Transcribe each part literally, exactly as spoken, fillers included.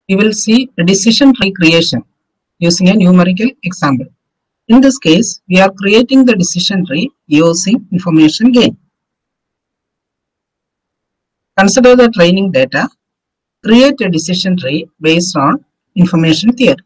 we will see a decision tree creation using a numerical example. In this case, we are creating the decision tree using information gain. Consider the training data. Create a decision tree based on information theory.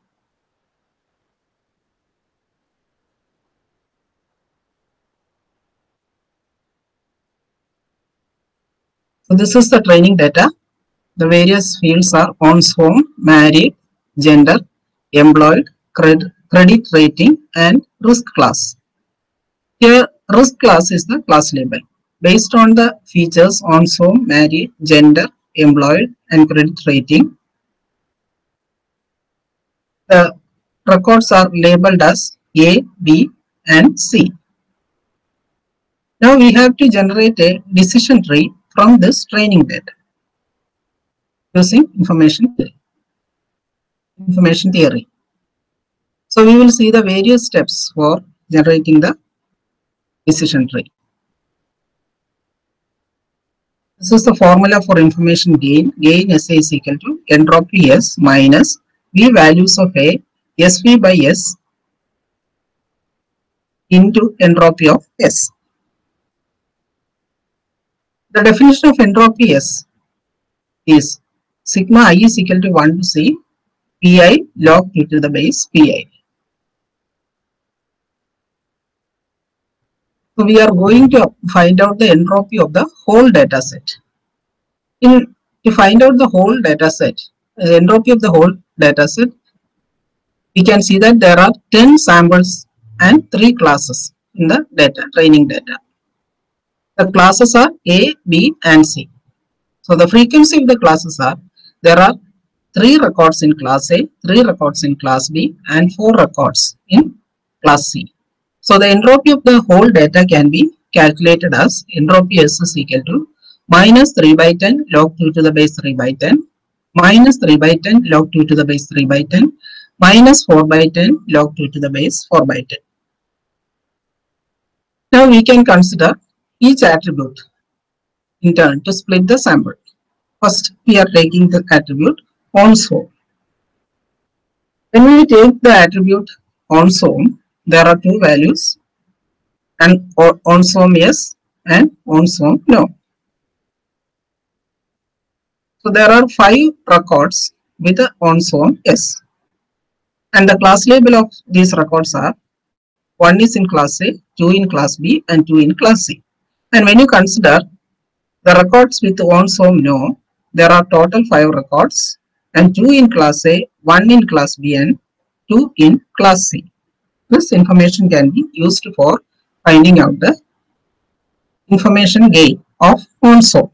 So this is the training data. The various fields are owns home, married, gender, employed, cred, credit rating, and risk class. Here, risk class is the class label. Based on the features owns home, married, gender, employed, and credit rating, the records are labeled as A, B, and C. Now we have to generate a decision tree from this training data using information theory. Information theory. So we will see the various steps for generating the decision tree. This is the formula for information gain. Gain S A is equal to entropy S minus V values of A, S V by S into entropy of S. The definition of entropy S is sigma I is equal to one to C Pi log two to the base Pi. So we are going to find out the entropy of the whole data set. In, to find out the whole data set, the entropy of the whole data set, we can see that there are ten samples and three classes in the data, training data. The classes are A, B, and C. So the frequency of the classes are, there are three records in class A, three records in class B, and four records in class C. So the entropy of the whole data can be calculated as entropy S is equal to minus three by ten log two to the base three by ten, minus three by ten log two to the base three by ten, minus four by ten log two to the base four by ten. Now we can consider each attribute in turn to split the sample. First, we are taking the attribute owns home. When we take the attribute owns home, there are two values, and owns home yes and owns home no. So there are five records with the owns home yes, and the class label of these records are one is in class A, two in class B, and two in class C. And when you consider the records with owns home no, there are total five records, and two in class A, one in class B, and two in class C. This information can be used for finding out the information gain of owns home.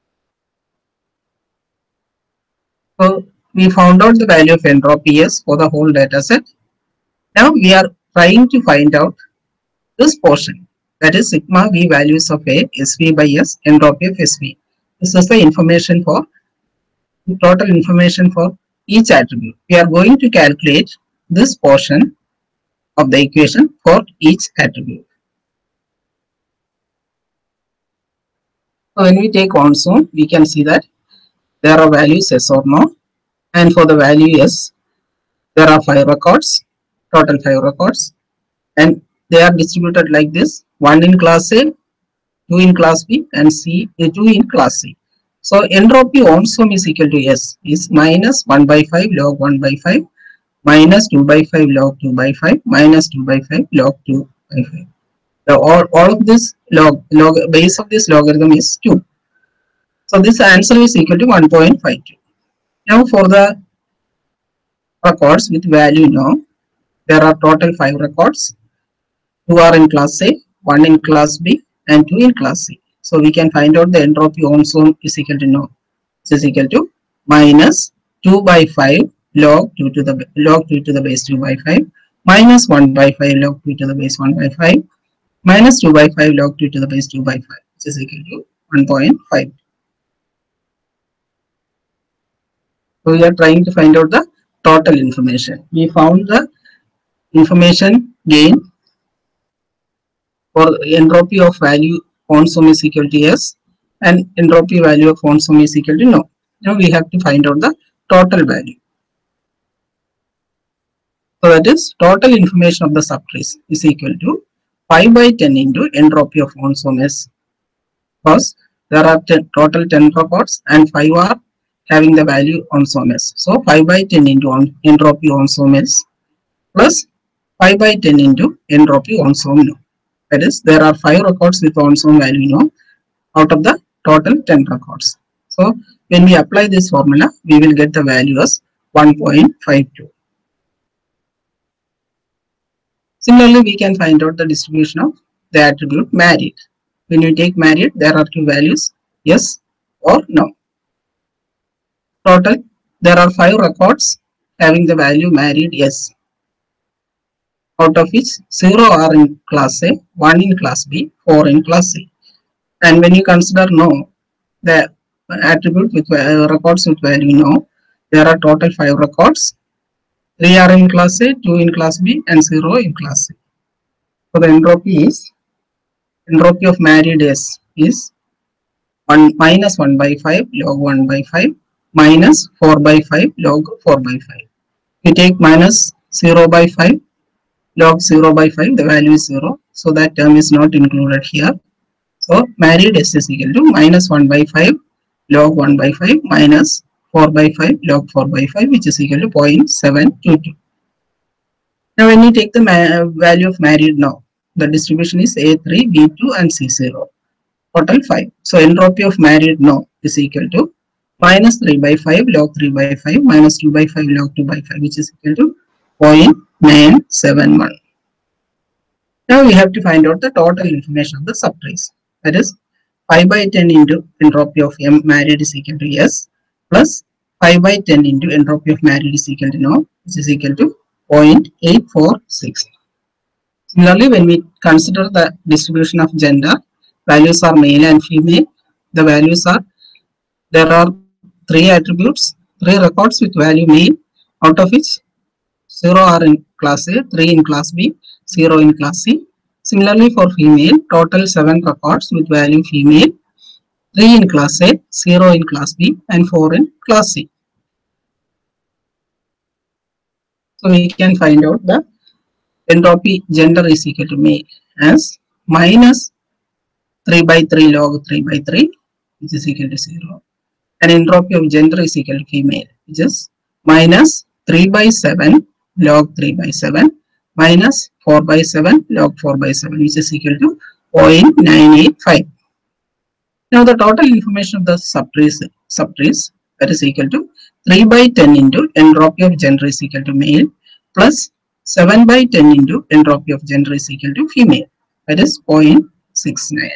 So we found out the value of entropy S for the whole data set. Now we are trying to find out this portion, that is sigma V values of A, S V by S, entropy of S V. This is the information for total information for each attribute. We are going to calculate this portion of the equation for each attribute. So when we take owns home, we can see that there are values yes or no, and for the value yes, there are five records, total five records, and they are distributed like this: one in class A, two in class B, and C, two in class C. So entropy owns home is equal to S is minus one by five log one by five, minus two by five log two by five, minus two by five log two by five. So all, all of this log, log base of this logarithm is two. So this answer is equal to one point five two. Now for the records with value no, there are total five records. Two are in class A, one in class B, and two in class C. So we can find out the entropy owns home is equal to no. This is equal to minus two by five log two to the log two to the base two by five, minus one by five log two to the base one by five, minus two by five log two to the base two by five, which is equal to one point five. So we are trying to find out the total information. We found the information gain for entropy of value owns home is equal to yes, and entropy value of owns home is equal to no. Now we have to find out the total value. So that is total information of the subtrees is equal to five by ten into entropy of on so mess, because there are ten, total ten records and five are having the value on so mess. So five by ten into on, entropy on so mess plus five by ten into entropy on so no. That is, there are five records with on so value no out of the total ten records. So when we apply this formula, we will get the value as one point five two. Similarly, we can find out the distribution of the attribute married. When you take married, there are two values, yes or no. Total, there are five records having the value married yes, out of which zero are in class A, one in class B, four in class C. And when you consider no, the attribute with uh, records with value no, there are total five records, three are in class A, two in class B, and zero in class C. So the entropy is, entropy of married S is one minus one by five log one by five minus four by five log four by five. We take minus zero by five log zero by five, the value is zero. So that term is not included here. So married S is equal to minus one by five log one by five minus four by five log four by five, which is equal to zero point seven two two. Now when you take the value of married now, the distribution is A three, B two and C zero. Total five. So entropy of married now is equal to minus three by five log three by five minus two by five log two by five, which is equal to zero point nine seven one. Now we have to find out the total information of the subtrees. That is five by ten into entropy of M married is equal to yes plus five by ten into entropy of married is equal to no, which is equal to zero point eight four six. Similarly, when we consider the distribution of gender, values are male and female. The values are, there are three attributes, three records with value male, out of which zero are in class A, three in class B, zero in class C. Similarly for female, total seven records with value female, three in class A, zero in class B and four in class C. So we can find out the entropy gender is equal to male as minus three by three log three by three, which is equal to zero. And entropy of gender is equal to female, which is minus three by seven log three by seven minus four by seven log four by seven, which is equal to zero point nine eight five. Now the total information of the subtrees, subtrees that is equal to three by ten into entropy of gender is equal to male plus seven by ten into entropy of gender is equal to female, that is zero point six nine.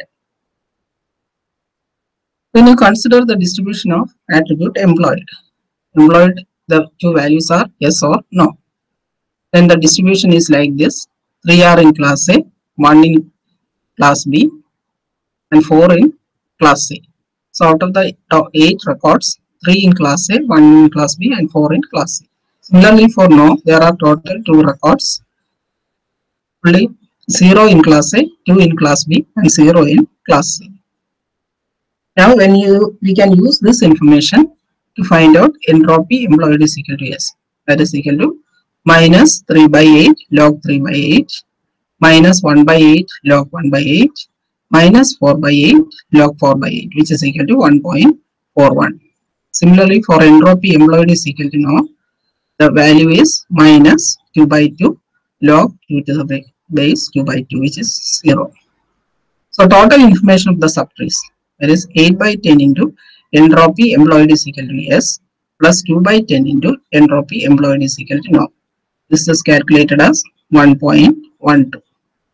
When you consider the distribution of attribute employed, employed the two values are yes or no. Then the distribution is like this, three are in class A, one in class B and four in class C. So out of the eight records, three in class A, one in class B and four in class C. Similarly for no, there are total two records, only zero in class A, two in class B and zero in class C. Now when you, we can use this information to find out entropy employed is equal to S. That is equal to minus three by eight log three by eight minus one by eight log one by eight minus four by eight log four by eight, which is equal to one point four one. Similarly for entropy employed is equal to no, the value is minus two by two log two to the base two by two, which is zero. So total information of the subtrees, that is eight by ten into entropy employed is equal to S plus two by ten into entropy employed is equal to no. This is calculated as one point one two.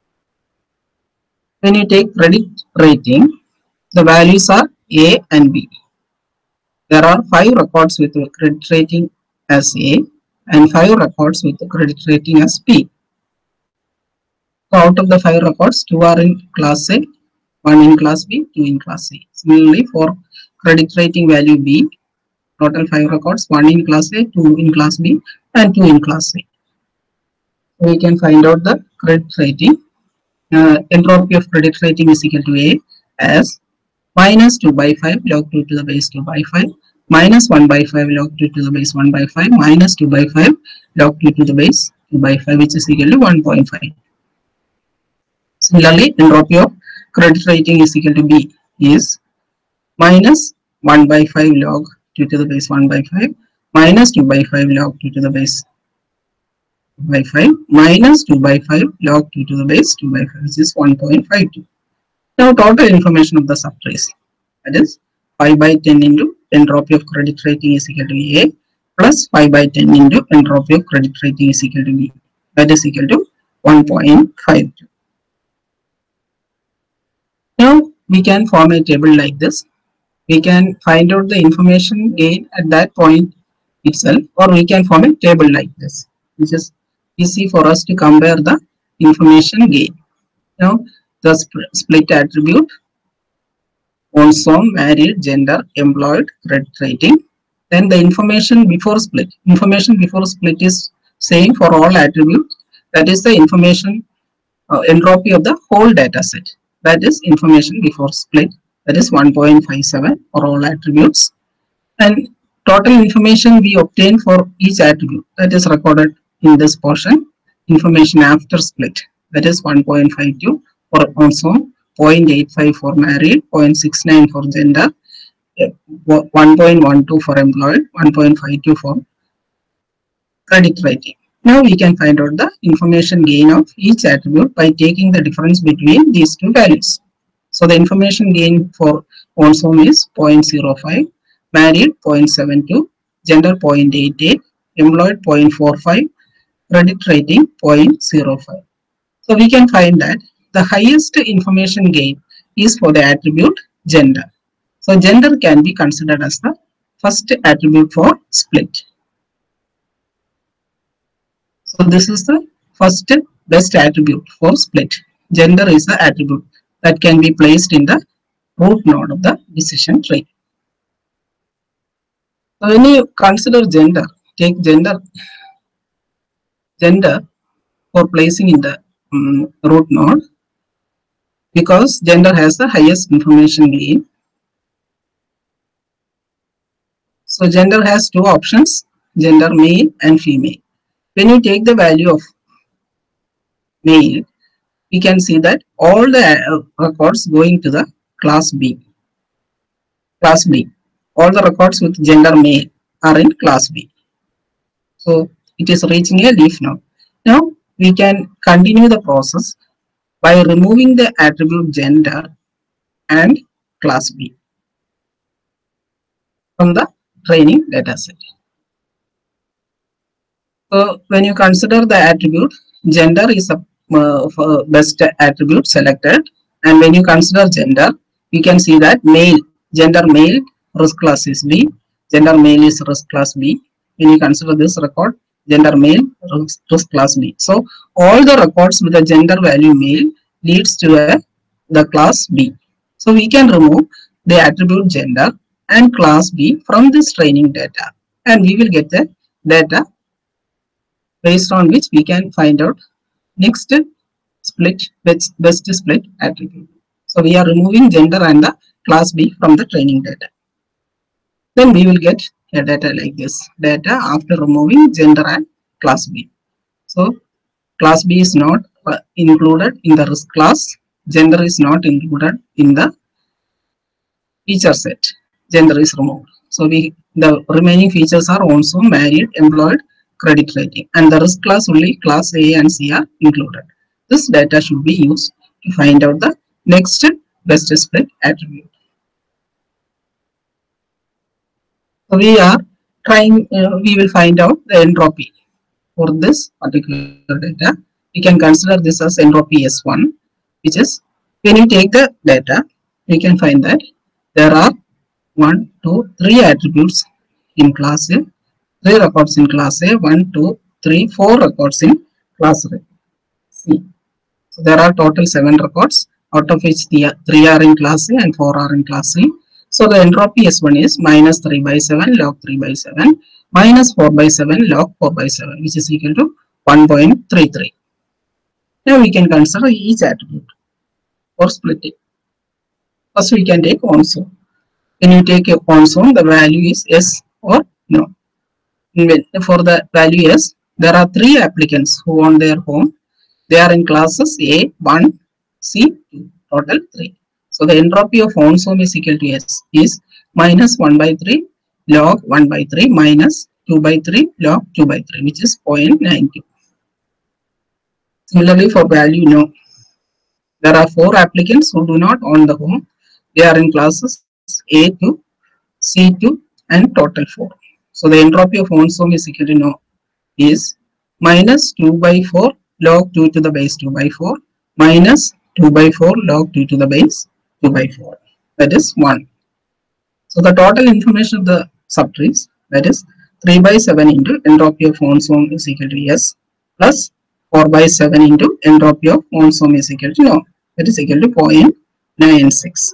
When you take credit rating, the values are A and B. There are five records with credit rating as A and five records with credit rating as B. So out of the five records, two are in class A, one in class B, two in class C. Similarly for credit rating value B, total five records, one in class A, two in class B and two in class C. We can find out the credit rating. Uh, entropy of credit rating is equal to A as minus two by five log two to the base two by five minus one by five log two to the base one by five minus two by five log two to the base two by five, which is equal to one point five. Similarly, entropy of credit rating is equal to B is minus one by five log two to the base one by five minus two by five log two to the base by five minus two by five log two to the base two by five, which is one point five two. Now total information of the subtrace, that is five by ten into entropy of credit rating is equal to A plus five by ten into entropy of credit rating is equal to B, that is equal to one point five two. Now we can form a table like this. We can find out the information gain at that point itself, or we can form a table like this, which is easy for us to compare the information gain. Now the sp split attribute, on-sum, married, gender, employed, credit rating. Then the information before split. Information before split is same for all attributes. That is the information uh, entropy of the whole data set. That is information before split. That is one point five seven for all attributes. And total information we obtain for each attribute, that is recorded in this portion. Information after split, that is one point five two for on-sum, zero point eight five for married, zero point six nine for gender, one point one two for employed, one point five two for credit rating. Now we can find out the information gain of each attribute by taking the difference between these two values. So the information gain for on-sum is zero point zero five, married zero point seven two, gender zero point eight eight, employed zero point four five, credit rating zero point zero five. So we can find that the highest information gain is for the attribute gender. So gender can be considered as the first attribute for split. So this is the first best attribute for split. Gender is the attribute that can be placed in the root node of the decision tree. So when you consider gender, take gender gender for placing in the um, root node, because gender has the highest information gain. So gender has two options, gender male and female. When you take the value of male, we can see that all the records going to the class B. Class B. All the records with gender male are in class B. So it is reaching a leaf node. Now we can continue the process by removing the attribute gender and class B from the training data set. So when you consider the attribute, gender is a uh, best attribute selected, and when you consider gender, you can see that male, gender male, risk class is B, gender male is risk class B. When you consider this record, gender male, risk, risk class B. So all the records with the gender value male leads to a, the class B. So we can remove the attribute gender and class B from this training data, and we will get the data based on which we can find out next split, best, best split attribute. So we are removing gender and the class B from the training data. Then we will get a data like this, data after removing gender and class B. So class B is not uh, included in the risk class, gender is not included in the feature set, gender is removed. So we the remaining features are also married, employed, credit rating, and the risk class only class A and C are included. This data should be used to find out the next best split attribute. So we are trying, uh, we will find out the entropy for this particular data. We can consider this as entropy S one, which is when you take the data, we can find that there are one, two, three attributes in class A, three records in class A, one, two, three, four records in class C. So there are total seven records, out of which the three are in class A and four are in class C. So the entropy S one is minus three by seven log three by seven minus four by seven log four by seven, which is equal to one point three three. Now we can consider each attribute for splitting. First we can take on-sum. When you take a on-sum, the value is yes or no. When for the value yes, there are three applicants who own their home. They are in classes A one, C two, total three. So the entropy of owned home is equal to S is minus one by three log one by three minus two by three log two by three, which is zero point nine two. Similarly, for value no, there are four applicants who do not own the home. They are in classes A two, C two, and total four. So the entropy of owned home is equal to no is minus two by four log two to the base two by four minus two by four log two to the base two by four. That is one. So the total information of the subtrees, that is three by seven into entropy of owned home is equal to S plus four by seven into entropy of owned home is equal to no. That is equal to zero point nine six.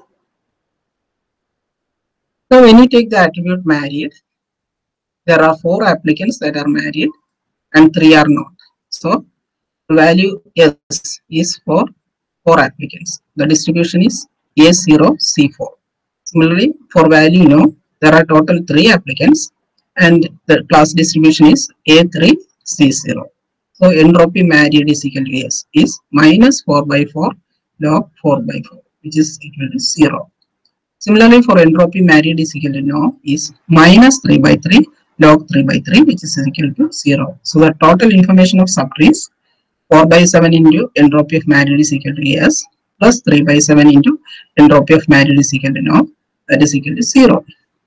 So when you take the attribute married, there are four applicants that are married and three are not. So the value S is for four applicants. The distribution is A zero, C four. Similarly, for value no, there are total three applicants and the class distribution is A three, C zero. So entropy married is equal to S is minus four by four log four by four, which is equal to zero. Similarly, for entropy married is equal to no is minus three by three log three by three, which is equal to zero. So the total information of subtrees four by seven into entropy of married is equal to S plus three by seven into entropy of married is equal to no, that is equal to zero.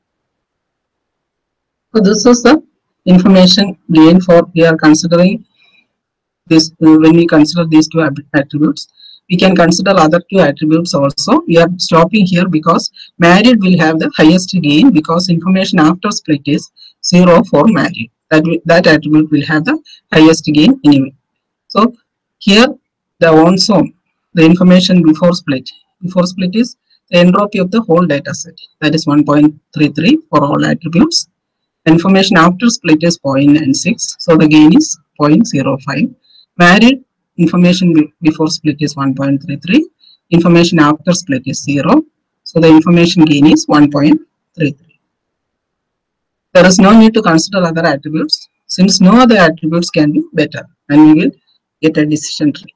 So this is the information gain for we are considering this when we consider these two attributes. We can consider other two attributes also. We are stopping here because married will have the highest gain because information after split is zero for married. That, that attribute will have the highest gain anyway. So here the owned home, the information before split. Before split is the entropy of the whole data set. That is one point three three for all attributes. Information after split is zero point nine six. So the gain is zero point zero five. Married information before split is one point three three. Information after split is zero. So the information gain is one point three three. There is no need to consider other attributes since no other attributes can be better and we will get a decision tree.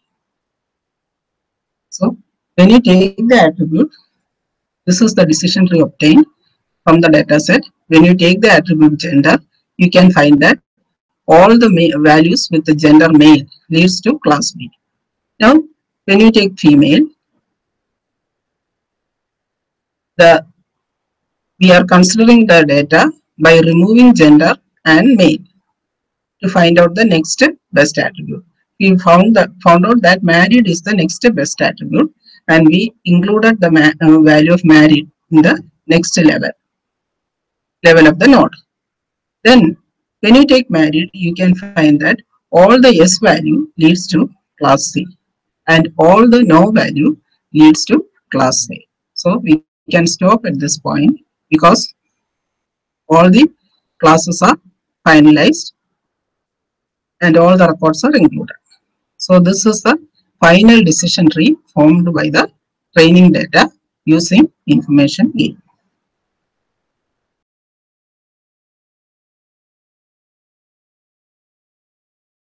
So when you take the attribute, this is the decision tree obtained from the data set. When you take the attribute gender, you can find that all the values with the gender male leads to class B. Now, when you take female, the we are considering the data by removing gender and male to find out the next best attribute. We found that found out that married is the next best attribute, and we included the uh, value of married in the next level level of the node. Then, when you take married, you can find that all the S value leads to class C, and all the no value leads to class A. So we can stop at this point because all the classes are finalized and all the records are included. So this is the final decision tree formed by the training data using information gain.